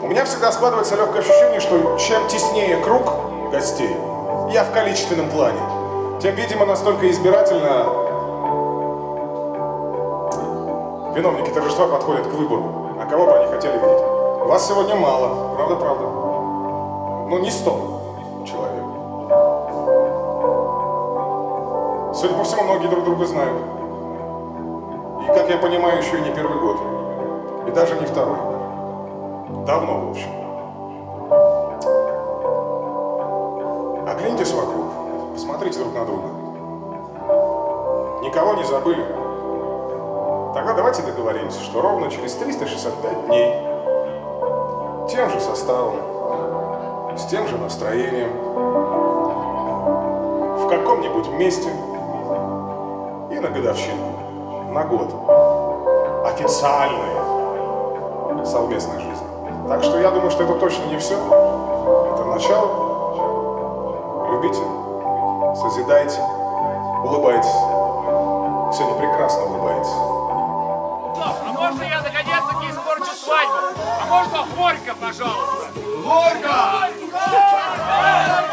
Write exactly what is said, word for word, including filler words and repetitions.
У меня всегда складывается легкое ощущение, что чем теснее круг гостей, я в количественном плане, тем, видимо, настолько избирательно виновники торжества подходят к выбору, а кого бы они хотели видеть. Вас сегодня мало, правда-правда. Ну, не сто человек. Судя по всему, многие друг друга знают. И, как я понимаю, еще и не первый год. И даже не второй. Давно, в общем. Оглянитесь вокруг. Посмотрите друг на друга. Никого не забыли? Тогда давайте договоримся, что ровно через триста шестьдесят пять дней тем же составом, с тем же настроением, в каком-нибудь месте и на годовщину, на год официальной совместной жизни. Так что я думаю, что это точно не все. Это начало. Любите, созидайте, улыбайтесь. Сегодня прекрасно улыбаетесь. А можно я наконец-таки испорчу свадьбу? А можно Горько, пожалуйста? Горько!